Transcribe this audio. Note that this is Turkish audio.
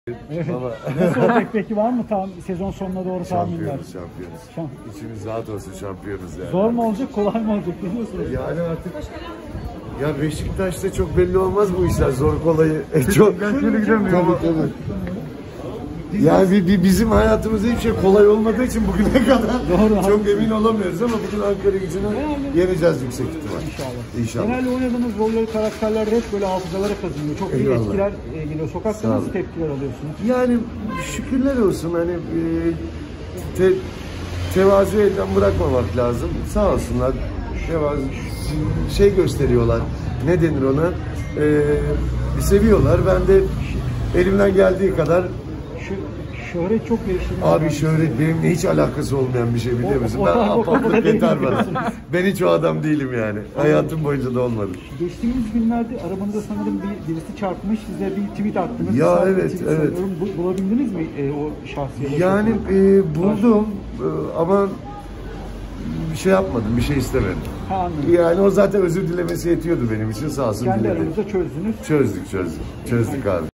Evet. Baba. Nasıl olacak peki, var mı tam sezon sonuna doğru tahminler? Şampiyonuz. İçimiz rahat olsun, şampiyonuz yani. Zor mu olacak, kolay mı olacak, ne diyorsunuz? Yani artık ya Beşiktaş'ta çok belli olmaz bu işler, zor kolayı. Çok tabii. Yani bizim hayatımızda hiçbir şey kolay olmadığı için bugüne kadar Doğru, çok emin olamıyoruz ama bugün Ankara Gücü'nü yeneceğiz yüksek ihtimal. İnşallah. Genelde oynadığınız rolleri, karakterler hep böyle hafızalara kazınıyor. Çok iyi etkiler geliyor. Sokakta nasıl tepkiler alıyorsunuz? Yani şükürler olsun, hani tevazu elden bırakmamak lazım. Sağ olsunlar, tevazu şey gösteriyorlar. Ne denir ona? Seviyorlar. Ben de elimden geldiği kadar. Şöhret çok gelişti. Abi şöhret benimle hiç alakası olmayan bir şey, biliyor musun? Ben apaklık yeter bana. Ben hiç o adam değilim yani. Hayatım boyunca da olmadı. Geçtiğimiz günlerde arabanızda sanırım birisi çarpmış, size bir tweet attınız. Ya evet. Bulabildiniz mi o şahsiyeti? Yani buldum ama bir şey yapmadım, bir şey istemedim. Anladım. Yani o zaten özür dilemesi yetiyordu benim için, sağ olsun. Kendi aramızda çözdünüz. Çözdük abi.